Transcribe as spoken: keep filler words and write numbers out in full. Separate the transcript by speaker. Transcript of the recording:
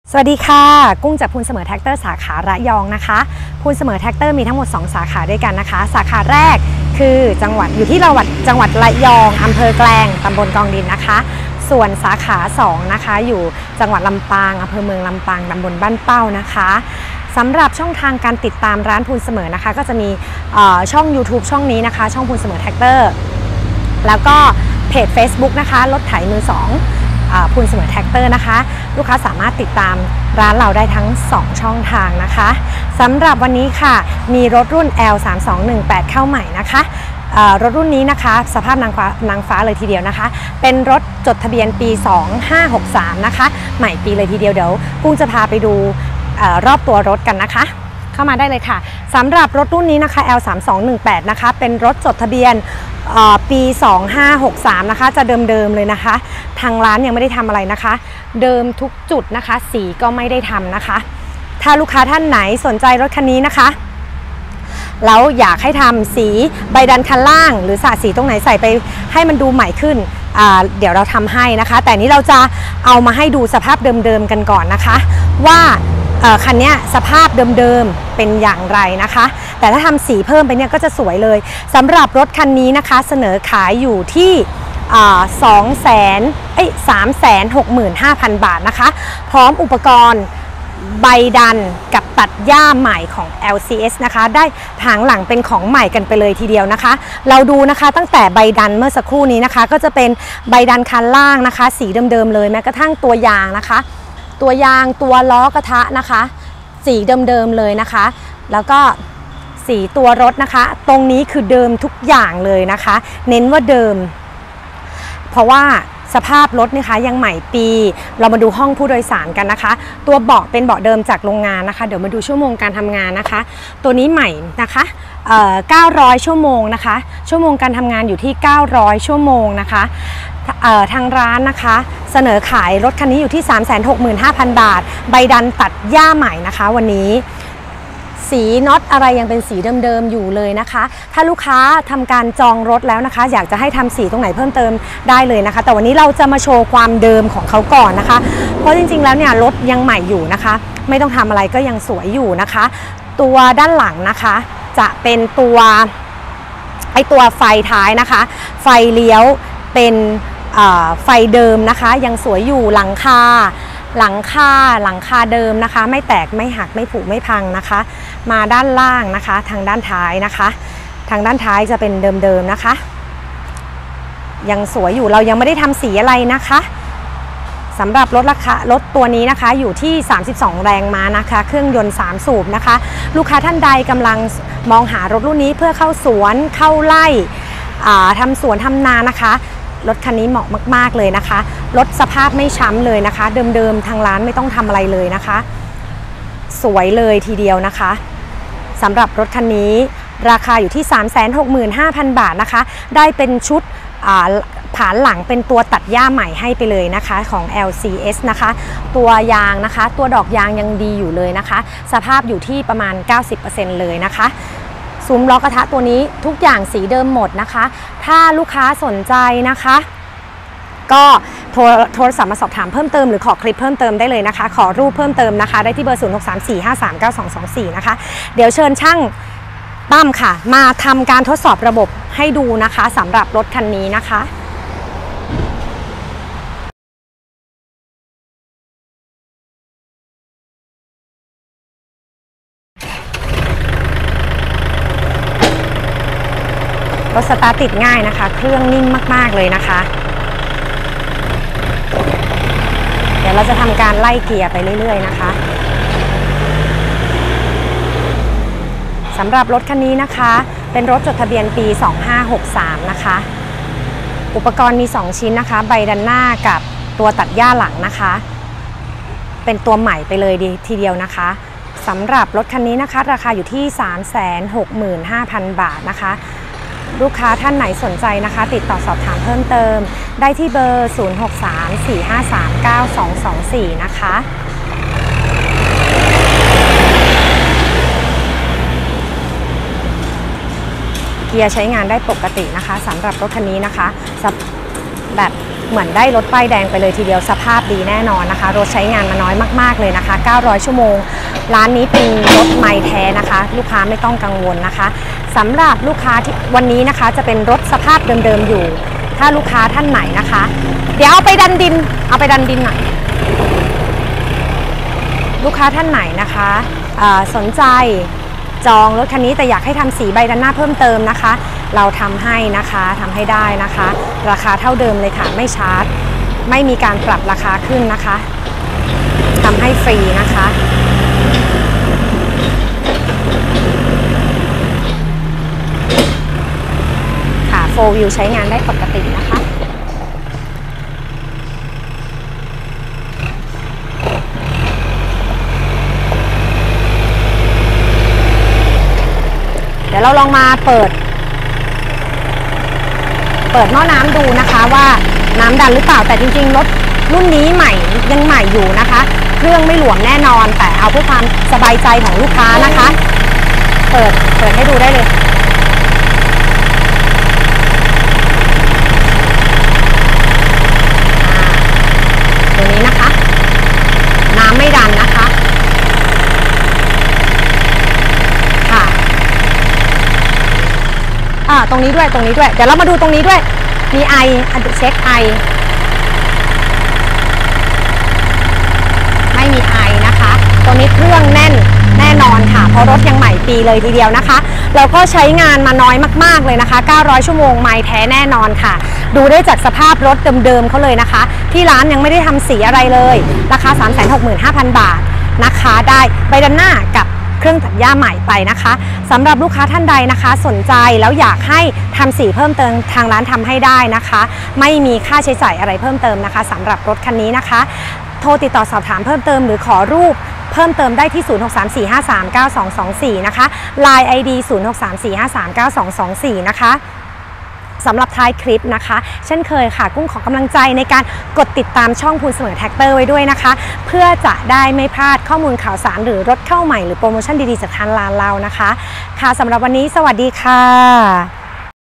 Speaker 1: สวัสดีค่ะกุ้งจากพูนเสมอแท็กเตอร์สาขาระยองนะคะพูนเสมอแท็กเตอร์มีทั้งหมดสองสาขาด้วยกันนะคะสาขาแรกคือจังหวัดอยู่ที่จังหวัดจังหวัดระยองอำเภอแกลงตำบลกองดินนะคะส่วนสาขาสองนะคะอยู่จังหวัดลำปางอำเภอเมืองลำปางตำบลบ้านเป้านะคะสำหรับช่องทางการติดตามร้านพูนเสมอนะคะก็จะมีช่อง ยูทูบ ช่องนี้นะคะช่องพูนเสมอแท็กเตอร์แล้วก็เพจ เฟซบุ๊ก นะคะรถไถมือสองพูนเสมอแท็กเตอร์นะคะลูกค้าสามารถติดตามร้านเราได้ทั้งสองช่องทางนะคะสำหรับวันนี้ค่ะมีรถรุ่น แอล สามสองหนึ่งแปด เข้าใหม่นะคะรถรุ่นนี้นะคะสภาพนางฟ้านางฟ้าเลยทีเดียวนะคะเป็นรถจดทะเบียนปีสองห้าหกสามนะคะใหม่ปีเลยทีเดียวเดี๋ยวกุ้งจะพาไปดูรอบตัวรถกันนะคะเข้ามาได้เลยค่ะสำหรับรถรุ่นนี้นะคะ แอล สามสองหนึ่งแปด นะคะเป็นรถจดทะเบียนปีสองห้าหกสามนะคะจะเดิมๆเลยนะคะทางร้านยังไม่ได้ทำอะไรนะคะเดิมทุกจุดนะคะสีก็ไม่ได้ทำนะคะถ้าลูกค้าท่านไหนสนใจรถคันนี้นะคะแล้วอยากให้ทำสีใบดันคันล่างหรือสาดสีตรงไหนใส่ไปให้มันดูใหม่ขึ้นเดี๋ยวเราทำให้นะคะแต่นี้เราจะเอามาให้ดูสภาพเดิมๆกันก่อนนะคะว่าคันนี้สภาพเดิมๆเป็นอย่างไรนะคะแต่ถ้าทำสีเพิ่มไปเนี่ยก็จะสวยเลยสำหรับรถคันนี้นะคะเสนอขายอยู่ที่สองแสนเอ้ยสามแสนหกหมื่นห้าพันบาทนะคะพร้อมอุปกรณ์ใบดันกับตัดหญ้าใหม่ของ แอล ซี เอส นะคะได้หางหลังเป็นของใหม่กันไปเลยทีเดียวนะคะเราดูนะคะตั้งแต่ใบดันเมื่อสักครู่นี้นะคะก็จะเป็นใบดันคันล่างนะคะสีเดิมๆเลยแม้กระทั่งตัวยางนะคะตัวยางตัวล้อกระทะนะคะสีเดิมๆเลยนะคะแล้วก็สีตัวรถนะคะตรงนี้คือเดิมทุกอย่างเลยนะคะเน้นว่าเดิมเพราะว่าสภาพรถนะคะยังใหม่ปีเรามาดูห้องผู้โดยสารกันนะคะตัวเบาะเป็นเบาะเดิมจากโรงงานนะคะเดี๋ยวมาดูชั่วโมงการทำงานนะคะตัวนี้ใหม่นะคะเอ่อเก้าร้อยชั่วโมงนะคะชั่วโมงการทำงานอยู่ที่เก้าร้อยชั่วโมงนะคะทางร้านนะคะเสนอขายรถคันนี้อยู่ที่ สามแสนหกหมื่นห้าพัน บาทใบดันตัดหญ้าใหม่นะคะวันนี้สีน็อตอะไรยังเป็นสีเดิมๆอยู่เลยนะคะถ้าลูกค้าทำการจองรถแล้วนะคะอยากจะให้ทำสีตรงไหนเพิ่มเติมได้เลยนะคะแต่วันนี้เราจะมาโชว์ความเดิมของเขาก่อนนะคะเพราะจริงๆแล้วเนี่ยรถยังใหม่อยู่นะคะไม่ต้องทำอะไรก็ยังสวยอยู่นะคะตัวด้านหลังนะคะจะเป็นตัวไอตัวไฟท้ายนะคะไฟเลี้ยวเป็นไฟเดิมนะคะยังสวยอยู่หลังคาหลังคาหลังคาเดิมนะคะไม่แตกไม่หักไม่ผุไม่พังนะคะมาด้านล่างนะคะทางด้านท้ายนะคะทางด้านท้ายจะเป็นเดิมๆนะคะยังสวยอยู่เรายังไม่ได้ทำสีอะไรนะคะสำหรับรถราคารถตัวนี้นะคะอยู่ที่สามสิบสองแรงม้านะคะเครื่องยนต์สามสูบนะคะลูกค้าท่านใดกำลังมองหารถรุ่นนี้เพื่อเข้าสวนเข้าไร่ทำสวนทำนานะคะรถคันนี้เหมาะมากๆเลยนะคะรถสภาพไม่ช้ำเลยนะคะเดิมๆทางร้านไม่ต้องทำอะไรเลยนะคะสวยเลยทีเดียวนะคะสำหรับรถคันนี้ราคาอยู่ที่ สามแสนหกหมื่นห้าพัน บาทนะคะได้เป็นชุดผานหลังเป็นตัวตัดหญ้าใหม่ให้ไปเลยนะคะของ แอล ซี เอส นะคะตัวยางนะคะตัวดอกยางยังดีอยู่เลยนะคะสภาพอยู่ที่ประมาณ เก้าสิบเปอร์เซ็นต์ เลยนะคะซุ้มล้อกระทะตัวนี้ทุกอย่างสีเดิมหมดนะคะถ้าลูกค้าสนใจนะคะก็โทรโทรศัพท์มาสอบถามเพิ่มเติมหรือขอคลิปเพิ่มเติมได้เลยนะคะขอรูปเพิ่มเติมนะคะได้ที่เบอร์ ศูนย์ หก สาม สี่ ห้า สาม เก้า สอง สอง สี่ นะคะเดี๋ยวเชิญช่างตั้มค่ะมาทำการทดสอบระบบให้ดูนะคะสำหรับรถคันนี้นะคะรถสตาร์ทติดง่ายนะคะเครื่องนิ่มมากๆเลยนะคะเดี๋ยวเราจะทำการไล่เกียร์ไปเรื่อยๆนะคะสำหรับรถคันนี้นะคะเป็นรถจดทะเบียนปีสองห้าหกสามนะคะอุปกรณ์มีสองชิ้นนะคะใบดันหน้ากับตัวตัดหญ้าหลังนะคะเป็นตัวใหม่ไปเลยดีทีเดียวนะคะสำหรับรถคันนี้นะคะราคาอยู่ที่ สามแสนหกหมื่นห้าพัน บาทนะคะลูกค้าท่านไหนสนใจนะคะติดต่อสอบถามเพิ่มเติมได้ที่เบอร์ ศูนย์ หก สาม สี่ ห้า สาม เก้า สอง สอง สี่ นะคะเกียร์ใช้งานได้ปกตินะคะสำหรับรถคันนี้นะคะแบบเหมือนได้รถป้ายแดงไปเลยทีเดียวสภาพดีแน่นอนนะคะรถใช้งานมาน้อยมากๆเลยนะคะเก้าร้อยชั่วโมงร้านนี้เป็นรถใหม่แท้นะคะลูกค้าไม่ต้องกังวลนะคะสำหรับลูกค้าที่วันนี้นะคะจะเป็นรถสภาพเดิมๆอยู่ถ้าลูกค้าท่านไหนนะคะเดี๋ยวเอาไปดันดินเอาไปดันดินหน่อยลูกค้าท่านไหนนะคะสนใจจองรถคันนี้แต่อยากให้ทำสีใบด้านหน้าเพิ่มเติมนะคะเราทำให้นะคะทำให้ได้นะคะราคาเท่าเดิมเลยค่ะไม่ชาร์จไม่มีการปรับราคาขึ้นนะคะทำให้ฟรีนะคะค่ะโฟร์วิวใช้งานได้ปกตินะคะเดี๋ยวเราลองมาเปิดเปิดหม้อน้ำดูนะคะว่าน้ำดันหรือเปล่าแต่จริงๆรถรุ่นนี้ใหม่ยังใหม่อยู่นะคะเครื่องไม่หลวมแน่นอนแต่เอาเพื่อความสบายใจของลูกค้านะคะเปิดเปิดให้ดูได้เลยตัวนี้นะคะน้ำไม่ดันนะคะค่ะอ่าตรงนี้ด้วยตรงนี้ด้วยเดี๋ยวเรามาดูตรงนี้ด้วยมีไอเช็คไอไม่มีไอนะคะตัวนี้เครื่องแน่นแน่นอนค่ะเพราะรถยังใหม่ปีเลยทีเดียวนะคะแล้วก็ใช้งานมาน้อยมากๆเลยนะคะเก้าร้อยชั่วโมงไม่แท้แน่นอนค่ะดูได้จากสภาพรถเดิมๆเขาเลยนะคะที่ร้านยังไม่ได้ทำสีอะไรเลยราคา สามแสนหกหมื่นห้าพัน บาทนะคะได้ใบด้านหน้ากับเครื่องตัดหญ้าใหม่ไปนะคะสำหรับลูกค้าท่านใดนะคะสนใจแล้วอยากให้ทำสีเพิ่มเติมทางร้านทำให้ได้นะคะไม่มีค่าใช้จ่ายอะไรเพิ่มเติมนะคะสำหรับรถคันนี้นะคะโทรติดต่อสอบถามเพิ่มเติมหรือขอรูปเพิ่มเติมได้ที่ ศูนย์ หก สาม สี่ ห้า สาม เก้า สอง สอง สี่ นะคะ ไลน์ ไอ ดี ศูนย์ หก สาม สี่ ห้า สาม เก้า สอง สอง สี่ นะคะสำหรับท้ายคลิปนะคะเช่นเคยค่ะกุ้งขอกำลังใจในการกดติดตามช่องพูนเสมอแท็กเตอร์ไว้ด้วยนะคะเพื่อจะได้ไม่พลาดข้อมูลข่าวสารหรือรถเข้าใหม่หรือโปรโมชั่นดีๆจากทางร้านเรานะคะค่ะสำหรับวันนี้สวัสดีค่ะ